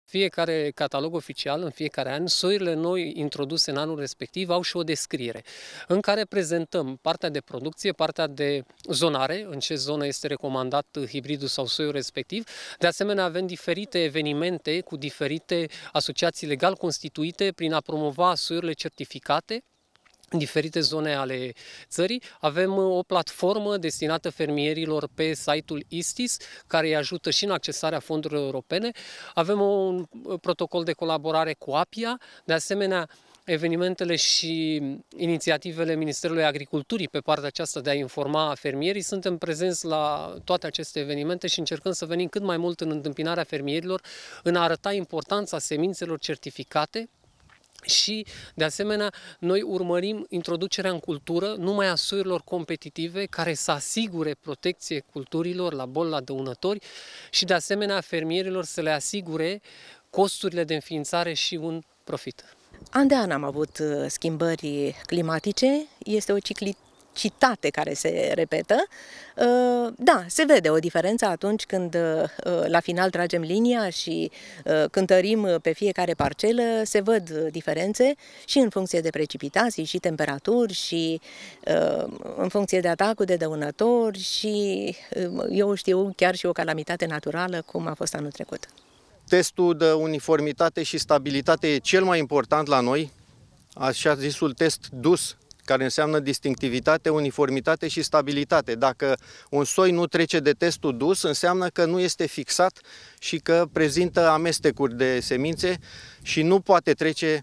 Fiecare catalog oficial, în fiecare an, soiurile noi introduse în anul respectiv au și o descriere în care prezentăm partea de producție, partea de zonare, în ce zonă este recomandat hibridul sau soiul respectiv. De asemenea, avem diferite evenimente cu diferite asociații legal constituite prin a promova soiurile certificate în diferite zone ale țării. Avem o platformă destinată fermierilor pe site-ul ISTIS, care îi ajută și în accesarea fondurilor europene. Avem un protocol de colaborare cu APIA, de asemenea, evenimentele și inițiativele Ministerului Agriculturii pe partea aceasta de a informa fermierii. Suntem prezenți la toate aceste evenimente și încercăm să venim cât mai mult în întâmpinarea fermierilor, în a arăta importanța semințelor certificate. Și, de asemenea, noi urmărim introducerea în cultură numai a soiurilor competitive care să asigure protecție culturilor la boli, la dăunători și, de asemenea, fermierilor să le asigure costurile de înființare și un profit. An de an am avut schimbări climatice, este o ciclicitate care se repetă. Da, se vede o diferență atunci când la final tragem linia și cântărim pe fiecare parcelă, se văd diferențe și în funcție de precipitații și temperaturi și în funcție de atacul de dăunători și eu știu chiar și o calamitate naturală cum a fost anul trecut. Testul de uniformitate și stabilitate e cel mai important la noi, așa zisul test DUS, care înseamnă distinctivitate, uniformitate și stabilitate. Dacă un soi nu trece de testul DUS, înseamnă că nu este fixat și că prezintă amestecuri de semințe și nu poate trece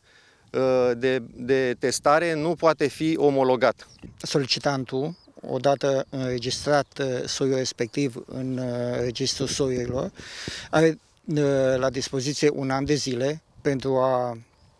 de testare, nu poate fi omologat. Solicitantul, odată înregistrat soiul respectiv în registrul soiurilor, are la dispoziție un an de zile pentru a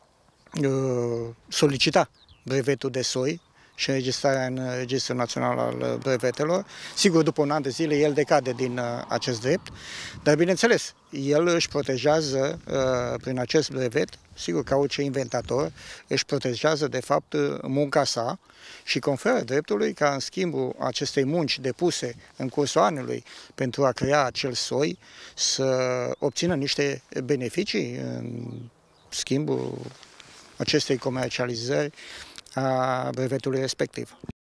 solicita brevetul de soi și înregistrarea în Registrul Național al Brevetelor. Sigur, după un an de zile, el decade din acest drept, dar, bineînțeles, el își protejează prin acest brevet, sigur, ca orice inventator, își protejează, de fapt, munca sa și conferă dreptului ca, în schimbul acestei munci depuse în cursul anului pentru a crea acel soi, să obțină niște beneficii în schimbul acestei comercializări a brevetului respectiv.